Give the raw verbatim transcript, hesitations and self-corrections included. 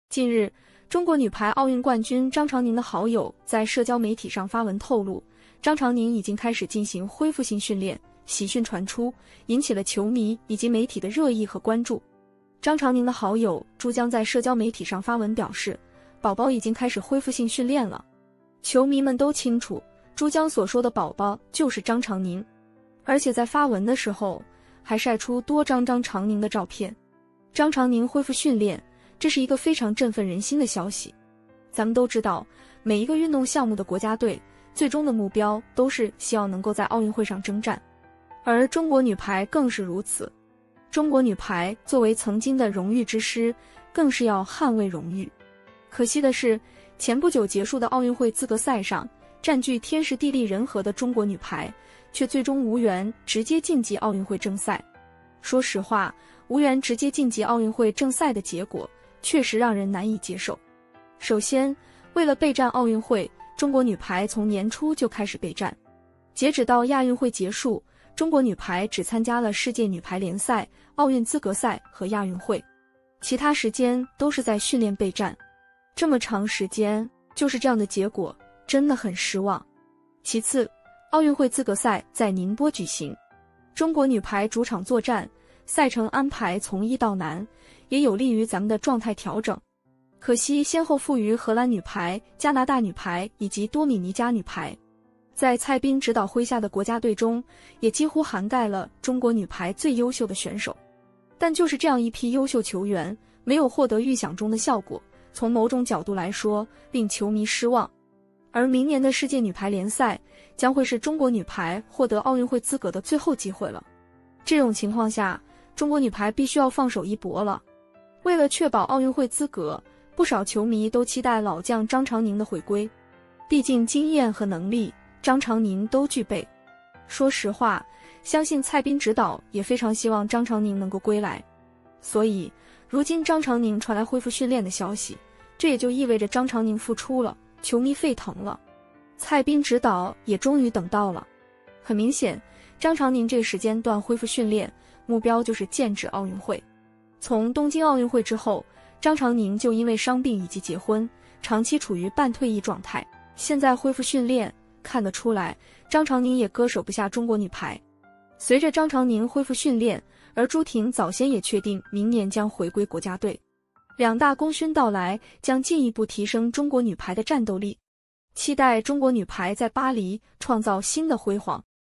近日，中国女排奥运冠军张常宁的好友在社交媒体上发文透露，张常宁已经开始进行恢复性训练，喜讯传出，引起了球迷以及媒体的热议和关注。张常宁的好友珠江在社交媒体上发文表示，宝宝已经开始恢复性训练了。球迷们都清楚，珠江所说的宝宝就是张常宁，而且在发文的时候还晒出多张张常宁的照片。张常宁恢复训练，这是一个非常振奋人心的消息。咱们都知道，每一个运动项目的国家队最终的目标都是希望能够在奥运会上征战，而中国女排更是如此。中国女排作为曾经的荣誉之师，更是要捍卫荣誉。可惜的是，前不久结束的奥运会资格赛上，占据天时地利人和的中国女排却最终无缘直接晋级奥运会正赛。说实话，无缘直接晋级奥运会正赛的结果确实让人难以接受。首先，为了备战奥运会，中国女排从年初就开始备战。截止到亚运会结束，中国女排只参加了世界女排联赛、奥运资格赛和亚运会，其他时间都是在训练备战。这么长时间，就是这样的结果，真的很失望。其次，奥运会资格赛在宁波举行，中国女排主场作战，赛程安排从易到难，也有利于咱们的状态调整。可惜先后负于荷兰女排、加拿大女排以及多米尼加女排。在蔡斌指导麾下的国家队中，也几乎涵盖了中国女排最优秀的选手。但就是这样一批优秀球员，没有获得预想中的效果，从某种角度来说，令球迷失望。而明年的世界女排联赛将会是中国女排获得奥运会资格的最后机会了。这种情况下，中国女排必须要放手一搏了。为了确保奥运会资格，不少球迷都期待老将张常宁的回归。毕竟经验和能力，张常宁都具备。说实话，相信蔡斌指导也非常希望张常宁能够归来。所以，如今张常宁传来恢复训练的消息，这也就意味着张常宁复出了，球迷沸腾了。蔡斌指导也终于等到了。很明显，张常宁这个时间段恢复训练，目标就是剑指奥运会。从东京奥运会之后，张常宁就因为伤病以及结婚，长期处于半退役状态。现在恢复训练，看得出来，张常宁也割舍不下中国女排。随着张常宁恢复训练，而朱婷早先也确定明年将回归国家队。两大功勋到来，将进一步提升中国女排的战斗力。期待中国女排在巴黎创造新的辉煌。